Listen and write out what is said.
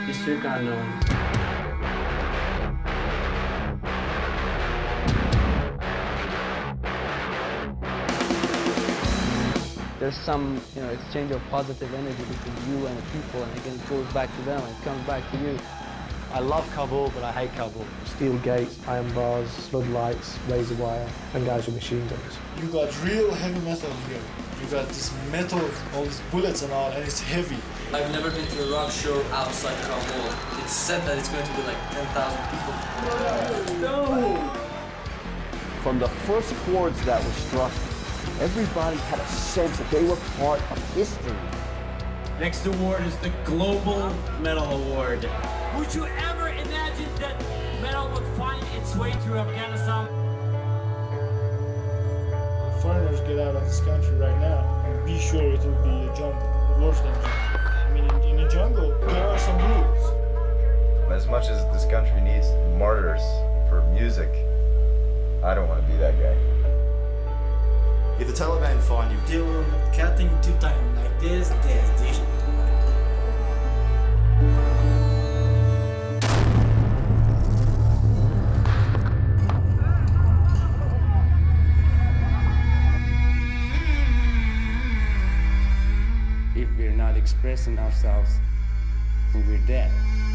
history unknown. There's some, exchange of positive energy between you and the people, and again, it goes back to them and it comes back to you. I love Kabul, but I hate Kabul. Steel gates, iron bars, floodlights, razor wire, and guys with machine guns. You got real heavy metal here. You got this metal, all these bullets and all, and it's heavy. I've never been to a rock show outside Kabul. It's said that it's going to be like 10,000 people. No! From the first chords that were struck, everybody had a sense that they were part of history. Next award is the Global Medal Award. Would you ever imagine that metal would find its way through Afghanistan? If foreigners get out of this country right now, be sure it will be a jungle, worse than jungle. I mean, in a jungle, there are some rules. As much as this country needs martyrs for music, I don't want to be that guy. If the Taliban find you, they will cutting two times like this. If we're not expressing ourselves, we're dead.